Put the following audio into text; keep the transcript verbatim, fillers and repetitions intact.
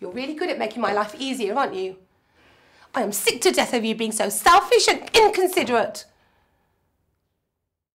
You're really good at making my life easier, aren't you? I am sick to death of you being so selfish and inconsiderate.